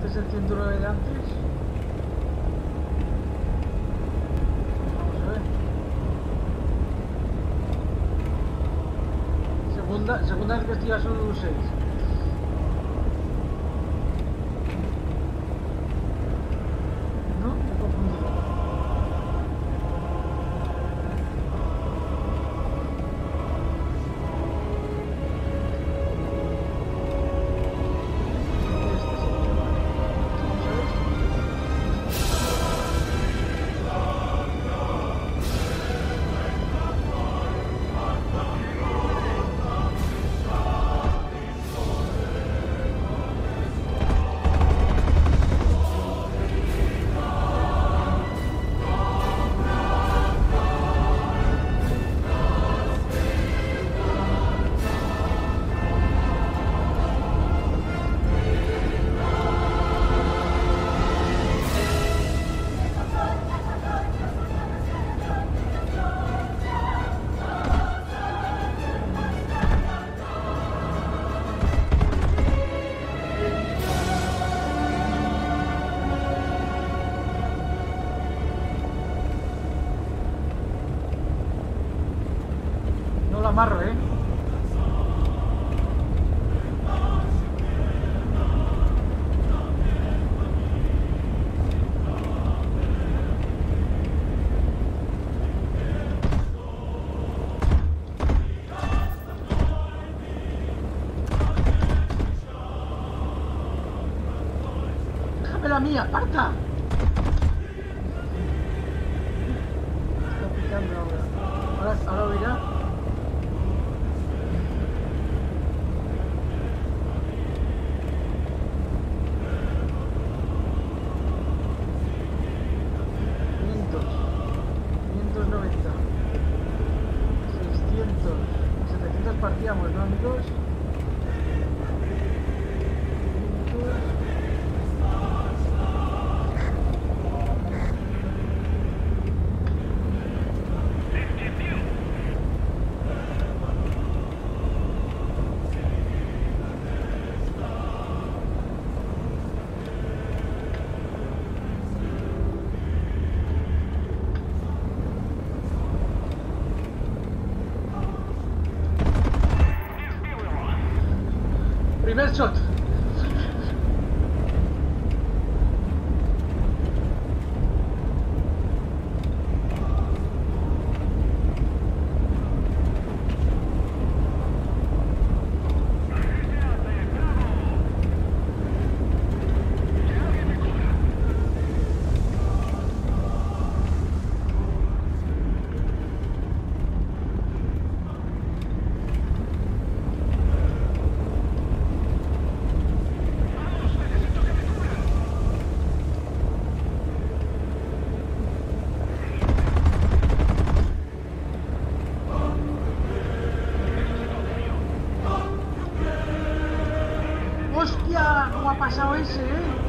Este es el 109 de antes. Vamos a ver. Segunda vez que estoy a solo 6. No, me he confundido. No lo amarro, ¿eh? ¡Déjame la mía! ¡Aparta! Está picando ahora. Ahora oirá. Partíamos, ¿no, amigos? Primer shot. ¡Hostia! ¿Cómo ha pasado ese,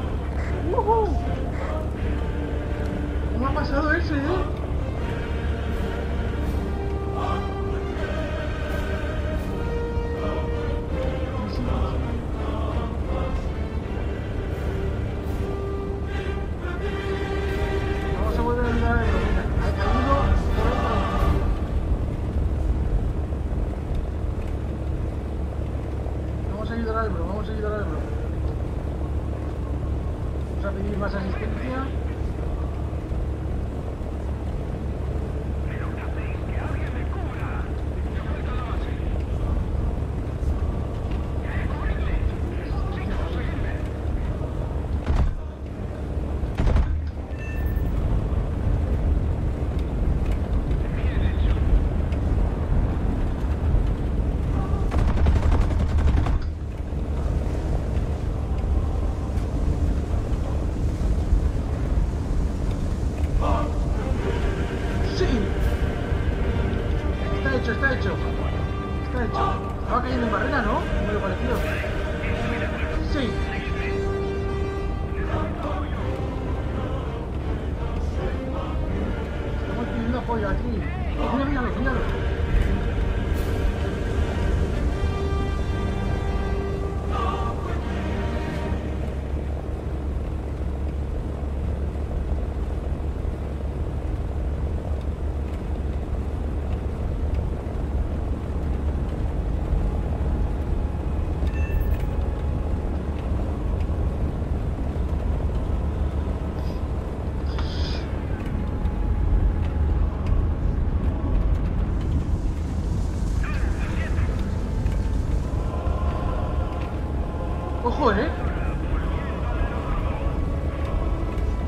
¿Cómo ha pasado ese, Vamos a volver a ayudar a él. Vamos a ayudar al bro, vamos a ayudar al bro. Vamos a pedir más asistencia.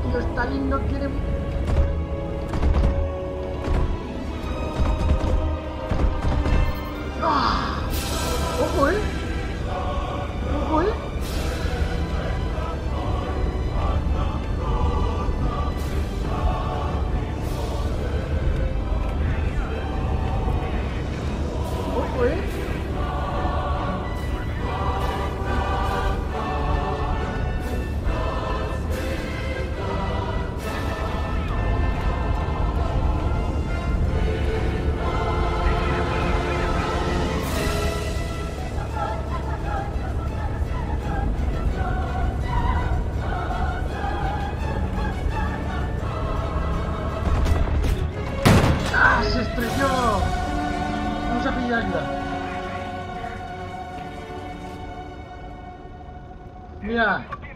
tío Stalin no quiere... ¡Ah! ¡Ojo, eh! ¡Ojo, eh! ¡Ojo, eh! ¡Ah! ¡Se estrelló! Vamos a pillar ayuda. Mira.